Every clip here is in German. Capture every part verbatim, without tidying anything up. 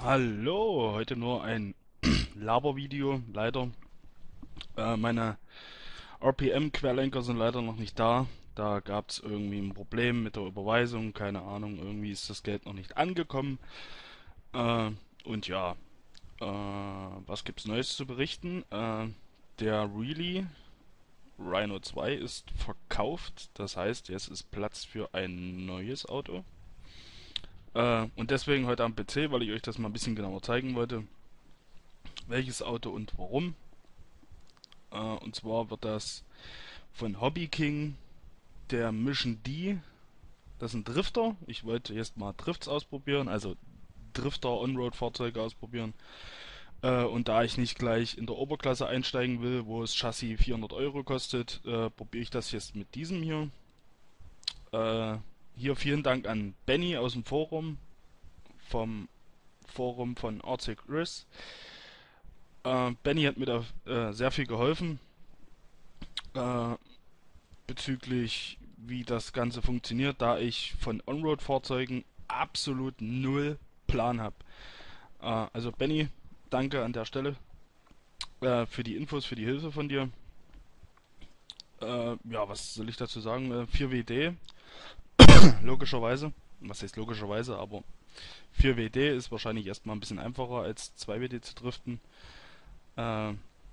Hallo, heute nur ein Labervideo, leider. Äh, meine R P M-Querlenker sind leider noch nicht da. Da gab es irgendwie ein Problem mit der Überweisung, keine Ahnung, irgendwie ist das Geld noch nicht angekommen. Äh, und ja, äh, was gibt's Neues zu berichten? Äh, der Really Rhino zwei ist verkauft, das heißt, jetzt ist Platz für ein neues Auto. Äh, und deswegen heute am P C, weil ich euch das mal ein bisschen genauer zeigen wollte, welches Auto und warum. Äh, und zwar wird das von Hobby King der Mission D. Das ist ein Drifter. Ich wollte jetzt mal Drifts ausprobieren, also Drifter On-Road-Fahrzeuge ausprobieren. Äh, und da ich nicht gleich in der Oberklasse einsteigen will, wo das Chassis vierhundert Euro kostet, äh, probiere ich das jetzt mit diesem hier. Äh, hier vielen Dank an Benny aus dem Forum, vom Forum von R C Chris. Äh, Benny hat mir da äh, sehr viel geholfen. Äh, bezüglich wie das Ganze funktioniert, da ich von On-Road-Fahrzeugen absolut null Plan habe. Äh, also Benny, danke an der Stelle äh, für die Infos, für die Hilfe von dir. Äh, ja, was soll ich dazu sagen? Äh, vier W D, logischerweise. Was heißt logischerweise, aber vier W D ist wahrscheinlich erstmal ein bisschen einfacher als zwei W D zu driften. Äh,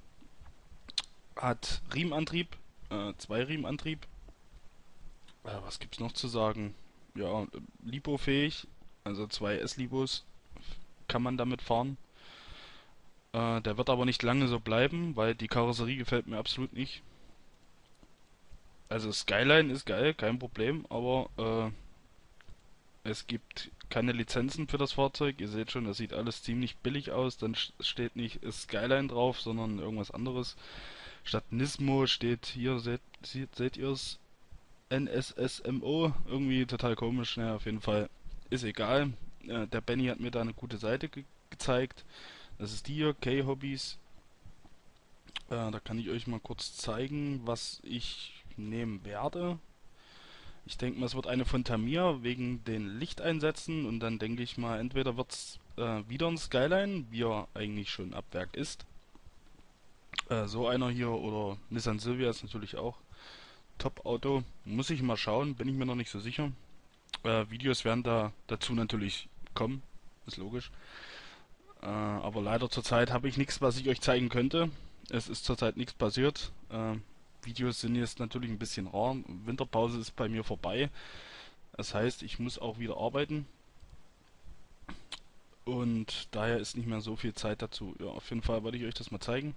hat Riemenantrieb, äh, Zwei-Riemenantrieb. Äh, was gibt's noch zu sagen? Ja, Lipo-fähig, also zwei S-Libos kann man damit fahren. Äh, der wird aber nicht lange so bleiben, weil die Karosserie gefällt mir absolut nicht. Also Skyline ist geil, kein Problem, aber äh, es gibt keine Lizenzen für das Fahrzeug. Ihr seht schon, das sieht alles ziemlich billig aus. Dann steht nicht Skyline drauf, sondern irgendwas anderes. Statt Nismo steht hier, seht, seht, seht ihr es, N S S M O. Irgendwie total komisch. Naja, auf jeden Fall ist egal. Äh, der Benny hat mir da eine gute Seite ge gezeigt. Das ist die hier, K-Hobbys. Äh, da kann ich euch mal kurz zeigen, was ich nehmen werde. Ich denke mal, es wird eine von Tamiya wegen den Lichteinsätzen und dann denke ich mal, entweder wird es äh, wieder ein Skyline, wie er eigentlich schon ab Werk ist. Äh, so einer hier oder Nissan Silvia ist natürlich auch Top-Auto. Muss ich mal schauen, bin ich mir noch nicht so sicher. Äh, Videos werden da dazu natürlich kommen, ist logisch. Äh, aber leider zurzeit habe ich nichts, was ich euch zeigen könnte. Es ist zurzeit nichts passiert. Äh, Videos sind jetzt natürlich ein bisschen rar. Winterpause ist bei mir vorbei. Das heißt, ich muss auch wieder arbeiten. Und daher ist nicht mehr so viel Zeit dazu. Ja, auf jeden Fall wollte ich euch das mal zeigen.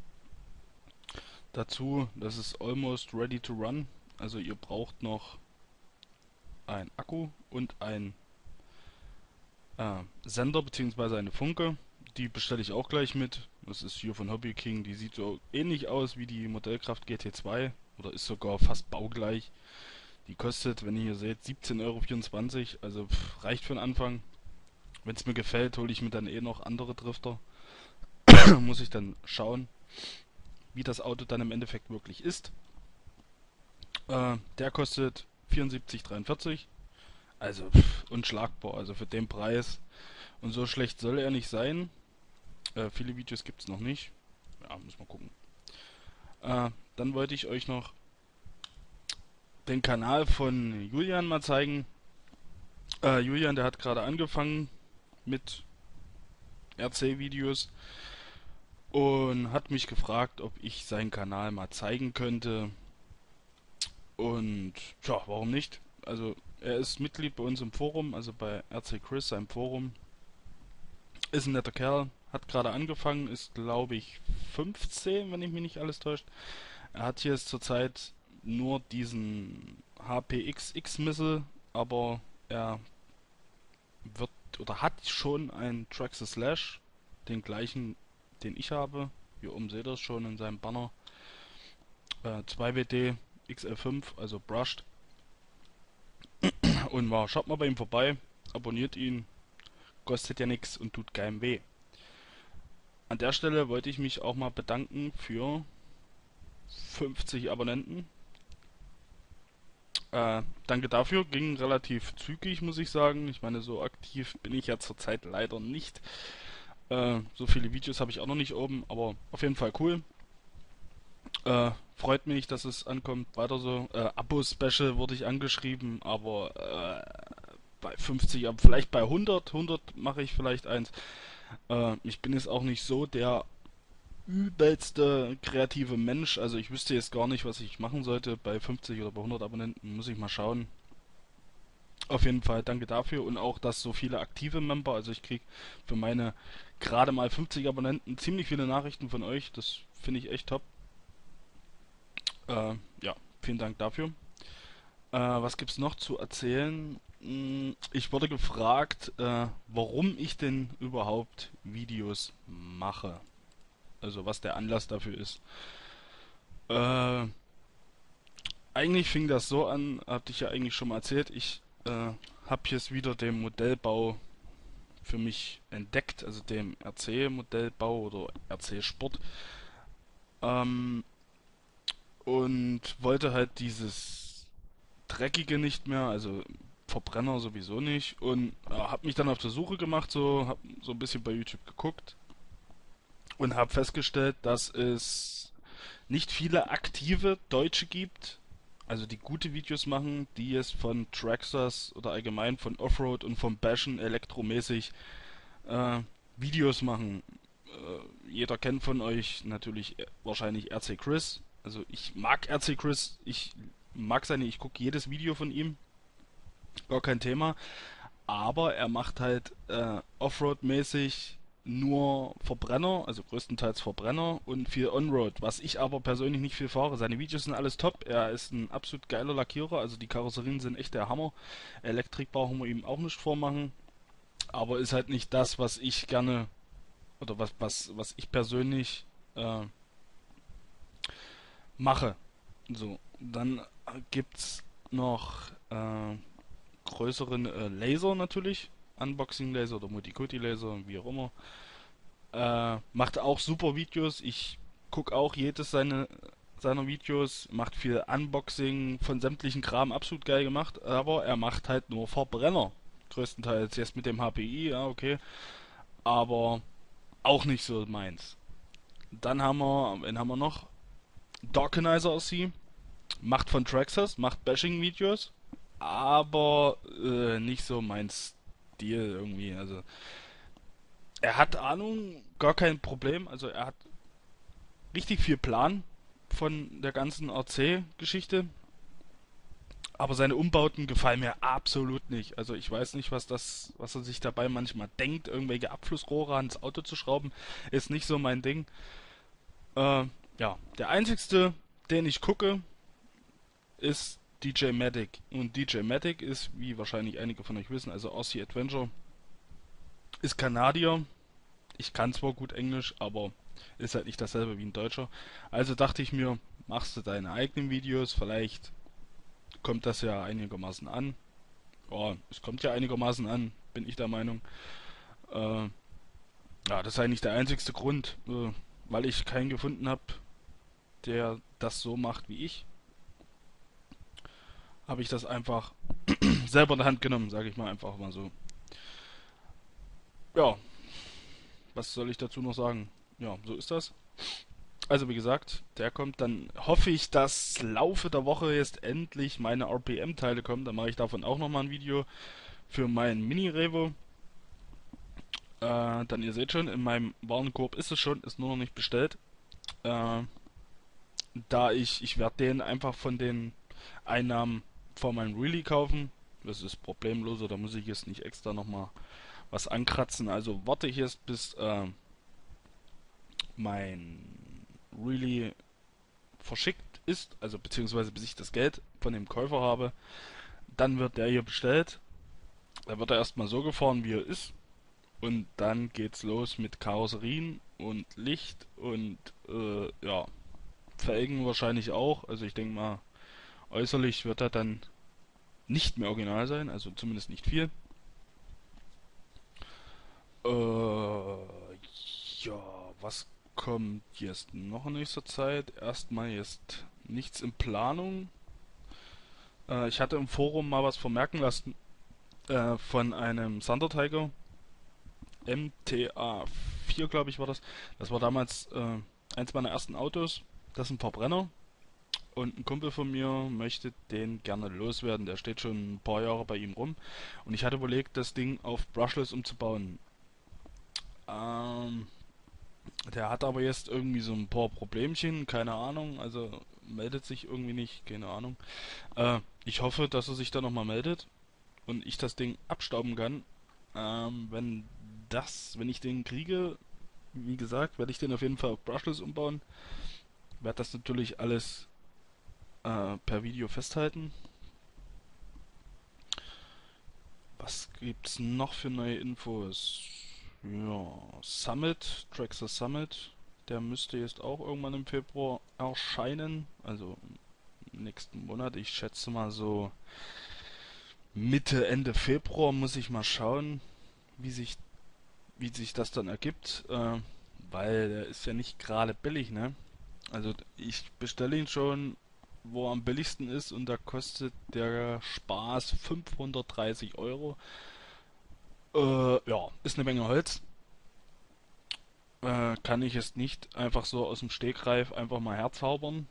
Dazu, das ist almost ready to run. Also ihr braucht noch ein Akku und ein äh, Sender bzw. eine Funke. Die bestelle ich auch gleich mit. Das ist hier von Hobby King. Die sieht so ähnlich aus wie die Modellkraft G T zwei oder ist sogar fast baugleich. Die kostet, wenn ihr hier seht, siebzehn Euro vierundzwanzig. Also pff, reicht für den Anfang. Wenn es mir gefällt, hole ich mir dann eh noch andere Drifter. Muss ich dann schauen, wie das Auto dann im Endeffekt wirklich ist. Äh, der kostet vierundsiebzig dreiundvierzig. Also pff, unschlagbar. Also für den Preis. Und so schlecht soll er nicht sein. Äh, viele Videos gibt es noch nicht. Ja, muss mal gucken. Äh, dann wollte ich euch noch den Kanal von Julian mal zeigen. Äh, Julian, der hat gerade angefangen mit R C-Videos und hat mich gefragt, ob ich seinen Kanal mal zeigen könnte. Und ja, warum nicht? Also er ist Mitglied bei uns im Forum, also bei R C Chris, seinem Forum. Ist ein netter Kerl, hat gerade angefangen, ist glaube ich fünfzehn, wenn ich mich nicht alles täuscht. Er hat hier jetzt zurzeit nur diesen H P X X-Missile, aber er wird oder hat schon einen Traxxas Slash, den gleichen, den ich habe. Hier oben seht ihr es schon in seinem Banner. Äh, zwei W D X L fünf, also brushed. Und war, schaut mal bei ihm vorbei, abonniert ihn, kostet ja nichts und tut keinem weh. An der Stelle wollte ich mich auch mal bedanken für fünfzig Abonnenten. Äh, danke dafür, ging relativ zügig, muss ich sagen. Ich meine, so aktiv aktiv bin ich ja zurzeit leider nicht. Äh, so viele Videos habe ich auch noch nicht oben, aber auf jeden Fall cool. Äh, freut mich, dass es ankommt. Weiter so. Äh, Abo-Special wurde ich angeschrieben, aber äh, bei fünfzig, aber vielleicht bei hundert, hundert mache ich vielleicht eins. Äh, ich bin jetzt auch nicht so der übelste kreative Mensch. Also ich wüsste jetzt gar nicht, was ich machen sollte. Bei fünfzig oder bei hundert Abonnenten muss ich mal schauen. Auf jeden Fall danke dafür und auch, dass so viele aktive Member, also ich kriege für meine gerade mal fünfzig Abonnenten ziemlich viele Nachrichten von euch. Das finde ich echt top. Äh, ja, vielen Dank dafür. Äh, was gibt's noch zu erzählen? Hm, Ich wurde gefragt, äh, warum ich denn überhaupt Videos mache. Also was der Anlass dafür ist. Äh, eigentlich fing das so an, hatte ich ja eigentlich schon mal erzählt. Ich äh, habe jetzt wieder den Modellbau für mich entdeckt, also dem R C-Modellbau oder R C-Sport. Ähm, und wollte halt dieses Dreckige nicht mehr, also Verbrenner sowieso nicht. Und äh, habe mich dann auf der Suche gemacht, so habe so ein bisschen bei YouTube geguckt und habe festgestellt, dass es nicht viele aktive Deutsche gibt, also die gute Videos machen, die es von Traxxas oder allgemein von Offroad und vom Bashen elektromäßig äh, Videos machen. Äh, jeder kennt von euch natürlich äh, wahrscheinlich R C Chris. Also ich mag R C Chris, ich mag seine, ich gucke jedes Video von ihm, gar kein Thema. Aber er macht halt äh, Offroad-mäßig nur Verbrenner, also größtenteils Verbrenner und viel Onroad, was ich aber persönlich nicht viel fahre. Seine Videos sind alles top. Er ist ein absolut geiler Lackierer, also die Karosserien sind echt der Hammer. Elektrik brauchen wir ihm auch nicht vormachen, aber ist halt nicht das, was ich gerne oder was was was ich persönlich äh, mache. So, dann gibt's noch äh, größeren äh, Laser natürlich. Unboxing-Laser oder Multiculti-Laser, wie auch immer. Äh, macht auch super Videos. Ich gucke auch jedes seine, seiner Videos. Macht viel Unboxing von sämtlichen Kram. Absolut geil gemacht. Aber er macht halt nur Verbrenner. Größtenteils. Jetzt mit dem H P I, ja, okay. Aber auch nicht so meins. Dann haben wir, wen haben wir noch? Darkanizer R C. Macht von Traxxas, macht Bashing-Videos. Aber äh, nicht so mein Stil irgendwie. Also er hat Ahnung, gar kein Problem. Also er hat richtig viel Plan von der ganzen R C-Geschichte. Aber seine Umbauten gefallen mir absolut nicht. Also ich weiß nicht, was das, was er sich dabei manchmal denkt, irgendwelche Abflussrohre ans Auto zu schrauben, ist nicht so mein Ding. Äh, ja, der einzigste, den ich gucke, ist D J Matic. Und D J Matic ist, wie wahrscheinlich einige von euch wissen, also R C Adventure, ist Kanadier. Ich kann zwar gut Englisch, aber ist halt nicht dasselbe wie ein Deutscher. Also dachte ich mir, machst du deine eigenen Videos, vielleicht kommt das ja einigermaßen an. Ja, es kommt ja einigermaßen an, bin ich der Meinung. Äh, ja, das ist eigentlich der einzigste Grund, äh, weil ich keinen gefunden habe, der das so macht wie ich. Habe ich das einfach selber in der Hand genommen, sage ich mal einfach mal so. Ja, was soll ich dazu noch sagen? Ja, so ist das. Also wie gesagt, der kommt. Dann hoffe ich, dass Laufe der Woche jetzt endlich meine R P M-Teile kommen. Dann mache ich davon auch nochmal ein Video für meinen Mini-Revo. Äh, dann ihr seht schon, in meinem Warenkorb ist es schon, ist nur noch nicht bestellt. Äh, da ich, ich werde den einfach von den Einnahmen von meinem Really kaufen. Das ist problemloser, da muss ich jetzt nicht extra nochmal was ankratzen. Also warte ich jetzt, bis äh, mein Really verschickt ist, also beziehungsweise bis ich das Geld von dem Käufer habe. Dann wird der hier bestellt. Da wird er erstmal so gefahren, wie er ist. Und dann geht's los mit Karosserien und Licht und äh, ja, Felgen wahrscheinlich auch. Also ich denke mal, äußerlich wird er dann nicht mehr original sein, also zumindest nicht viel. Äh, ja, was kommt jetzt noch in nächster Zeit? Erstmal jetzt nichts in Planung. Äh, ich hatte im Forum mal was vermerken lassen, äh, von einem Thunder Tiger M T A vier, glaube ich, war das. Das war damals äh, eins meiner ersten Autos. Das ist ein Verbrenner. Und ein Kumpel von mir möchte den gerne loswerden. Der steht schon ein paar Jahre bei ihm rum. Und ich hatte überlegt, das Ding auf Brushless umzubauen. Ähm, Der hat aber jetzt irgendwie so ein paar Problemchen, keine Ahnung. Also meldet sich irgendwie nicht, keine Ahnung. Äh, ich hoffe, dass er sich da nochmal meldet und ich das Ding abstauben kann. Ähm, wenn das, wenn ich den kriege, wie gesagt, werde ich den auf jeden Fall auf Brushless umbauen. Werde das natürlich alles äh, per Video festhalten. Was gibt's noch für neue Infos? Ja, Summit, Traxxas Summit, der müsste jetzt auch irgendwann im Februar erscheinen. Also im nächsten Monat. Ich schätze mal so Mitte, Ende Februar muss ich mal schauen, wie sich, wie sich das dann ergibt. Äh, weil der ist ja nicht gerade billig, ne? Also ich bestelle ihn schon, wo er am billigsten ist und da kostet der Spaß fünfhundertdreißig Euro. Äh, ja, ist eine Menge Holz. Äh, kann ich jetzt nicht einfach so aus dem Stegreif einfach mal herzaubern.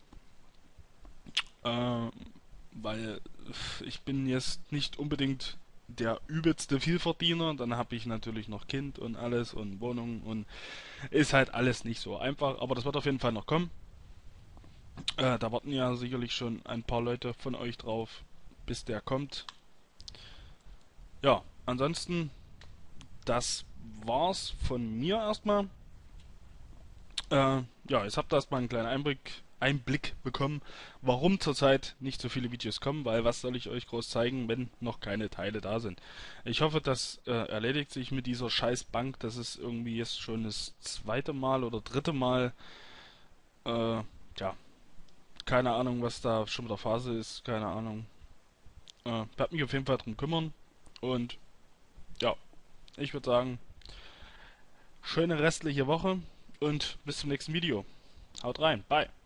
Äh, weil ich bin jetzt nicht unbedingt der übelste Vielverdiener. Dann habe ich natürlich noch Kind und alles und Wohnung und ist halt alles nicht so einfach. Aber das wird auf jeden Fall noch kommen. Äh, da warten ja sicherlich schon ein paar Leute von euch drauf, bis der kommt. Ja, ansonsten, das war's von mir erstmal. Äh, ja, jetzt habt ihr erstmal einen kleinen Einblick, Einblick bekommen, warum zurzeit nicht so viele Videos kommen, weil was soll ich euch groß zeigen, wenn noch keine Teile da sind. Ich hoffe, das äh, erledigt sich mit dieser scheiß Bank. Das ist irgendwie jetzt schon das zweite Mal oder dritte Mal. Äh, ja, keine Ahnung, was da schon mit der Phase ist, keine Ahnung. Äh, werde mich auf jeden Fall drum kümmern. Und ja, ich würde sagen, schöne restliche Woche und bis zum nächsten Video. Haut rein, bye.